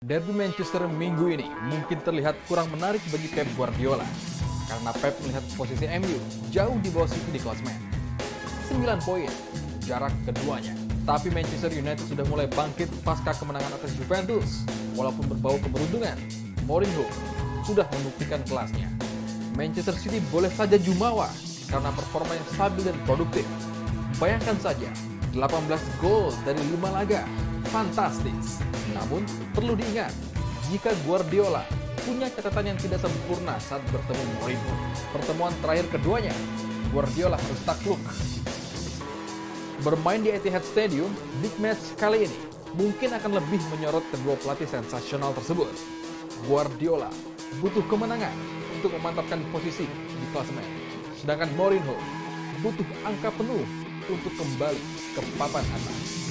Derby Manchester minggu ini mungkin terlihat kurang menarik bagi Pep Guardiola karena Pep melihat posisi MU jauh di bawah City di klasemen. 9 poin jarak keduanya. Tapi Manchester United sudah mulai bangkit pasca kemenangan atas Juventus. Walaupun berbau keberuntungan, Mourinho sudah membuktikan kelasnya. Manchester City boleh saja jumawa karena performa yang stabil dan produktif. Bayangkan saja, 18 gol dari 5 laga. Fantastis. Namun, perlu diingat, jika Guardiola punya catatan yang tidak sempurna saat bertemu Mourinho. Pertemuan terakhir keduanya, Guardiola harus takluk. Bermain di Etihad Stadium, big match kali ini mungkin akan lebih menyorot kedua pelatih sensasional tersebut. Guardiola butuh kemenangan untuk memantapkan posisi di klasemen, sedangkan Mourinho butuh angka penuh untuk kembali ke papan atas.